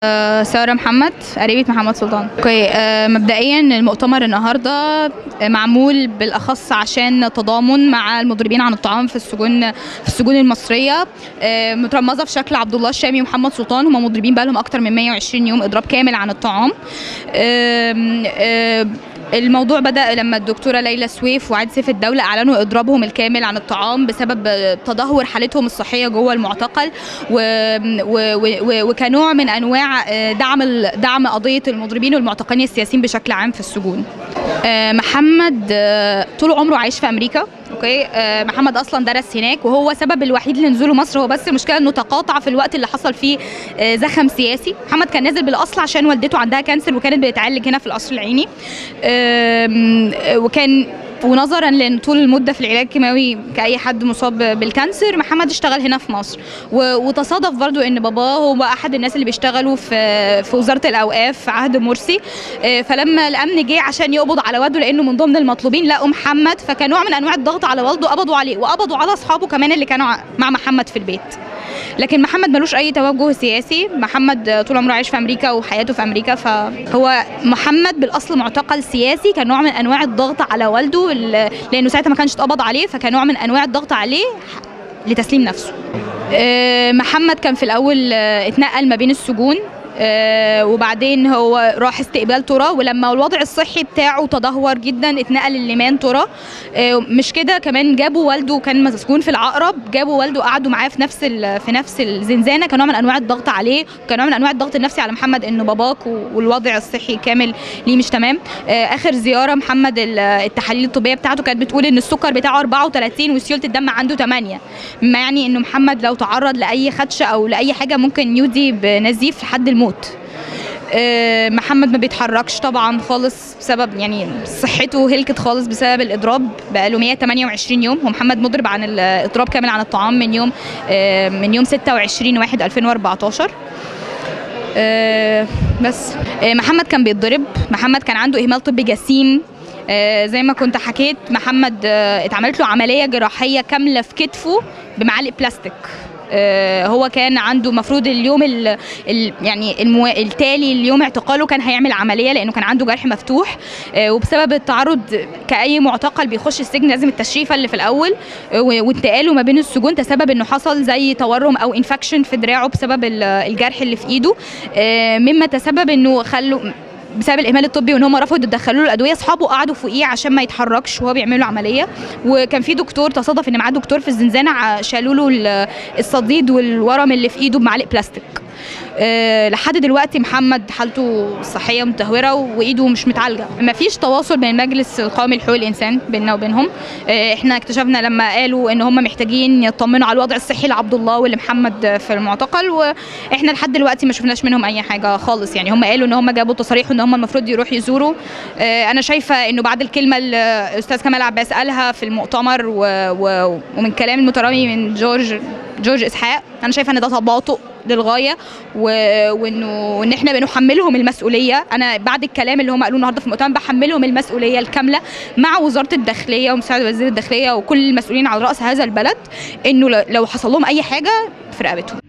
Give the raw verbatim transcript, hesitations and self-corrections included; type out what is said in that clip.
سارة محمد، قريبة محمد سلطان. اوكي، آه مبدئيا المؤتمر النهارده معمول بالاخص عشان تضامن مع المضربين عن الطعام في السجون في السجون المصريه، آه مترمزه في شكل عبد الله الشامي ومحمد سلطان. هم مضربين بقى لهم اكتر من مية وعشرين يوم اضراب كامل عن الطعام. آه آه الموضوع بدأ لما الدكتورة ليلى سويف وعاد سيف الدولة أعلنوا إضرابهم الكامل عن الطعام بسبب تدهور حالتهم الصحية جوه المعتقل، و... و... و... وكنوع من أنواع دعم ال... دعم قضية المضربين والمعتقلين السياسيين بشكل عام في السجون. محمد طول عمره عايش في أمريكا. اوكي، محمد اصلا درس هناك وهو سبب الوحيد لنزوله مصر. هو بس المشكله انه تقاطع في الوقت اللي حصل فيه زخم سياسي. محمد كان نازل بالاصل عشان والدته عندها كانسر وكانت بتعالج هنا في القصر العيني، وكان ونظرا لان طول المده في العلاج الكيماوي كاي حد مصاب بالكانسر، محمد اشتغل هنا في مصر. وتصادف برضو ان باباه هو احد الناس اللي بيشتغلوا في في وزاره الاوقاف في عهد مرسي. فلما الامن جه عشان يقبض على والده لانه من ضمن المطلوبين لقوا محمد، فكان نوع من انواع الضغط على والده، قبضوا عليه وقبضوا على اصحابه كمان اللي كانوا مع محمد في البيت. لكن محمد ملوش اي توجه سياسي. محمد طول عمره عايش في امريكا وحياته في امريكا، فهو محمد بالاصل معتقل سياسي كان نوع من انواع الضغط على والده لانه ساعتها ما كانش اتقبض عليه، فكان نوع من انواع الضغط عليه لتسليم نفسه. محمد كان في الاول اتنقل ما بين السجون، آه وبعدين هو راح استقبال ترى، ولما الوضع الصحي بتاعه تدهور جدا اتنقل الليمان ترى. آه مش كده، كمان جابوا والده كان مسجون في العقرب، جابوا والده قعدوا معاه في نفس في نفس الزنزانه كنوع من انواع الضغط عليه، كنوع من انواع الضغط النفسي على محمد انه باباك والوضع الصحي كامل ليه مش تمام. آه اخر زياره محمد التحاليل الطبيه بتاعته كانت بتقول ان السكر بتاعه أربعة وثلاثين وسيوله الدم عنده ثمانية، مما يعني انه محمد لو تعرض لاي خدشه او لاي حاجه ممكن يودي بنزيف لحد الموت. أه محمد ما بيتحركش طبعا خالص بسبب يعني صحته هلكت خالص بسبب الاضراب، بقاله مية وتمنية وعشرين يوم. هو محمد مضرب عن الاضراب كامل عن الطعام من يوم أه من يوم ستة وعشرين واحد ألفين وأربعتاشر. أه بس أه محمد كان بيتضرب. محمد كان عنده اهمال طبي جسيم. آه زي ما كنت حكيت، محمد آه اتعملت له عمليه جراحيه كامله في كتفه بمعالق بلاستيك. آه هو كان عنده مفروض اليوم ال ال يعني المو... التالي اليوم اعتقاله كان هيعمل عمليه لانه كان عنده جرح مفتوح، آه وبسبب التعرض كاي معتقل بيخش السجن لازم التشريفه اللي في الاول، آه وانتقاله ما بين السجون تسبب انه حصل زي تورم او انفكشن في دراعه بسبب الجرح اللي في ايده، آه مما تسبب انه خلوا بسبب الاهمال الطبي وان هم رفضوا يدخلوا له الادويه. اصحابه قعدوا فوقيه عشان ما يتحركش وهو بيعملوا عمليه، وكان في دكتور تصادف ان معاه دكتور في الزنزانه شالوا له الصديد والورم اللي في ايده بمعلق بلاستيك. أه لحد دلوقتي محمد حالته الصحيه متدهوره وايده مش متعالجه. ما فيش تواصل بين المجلس القومي لحقوق الانسان بيننا وبينهم. أه احنا اكتشفنا لما قالوا ان هم محتاجين يطمنوا على الوضع الصحي لعبد الله واللي محمد في المعتقل، واحنا لحد دلوقتي ما شفناش منهم اي حاجه خالص. يعني هم قالوا ان هم جابوا تصاريح ان هم المفروض يروحوا يزوروا. أه انا شايفه انه بعد الكلمه اللي الاستاذ كمال عباس قالها في المؤتمر و... و... ومن كلام المترامي من جورج جورج اسحاق، انا شايفه ان ده تباطؤ للغايه، وانه ان احنا بنحملهم المسؤوليه. انا بعد الكلام اللي هم قالوه النهارده في المؤتمر بحملهم المسؤوليه الكامله مع وزاره الداخليه ومساعد وزير الداخليه وكل المسؤولين على راس هذا البلد، انه لو حصل لهم اي حاجه في رقبتهم.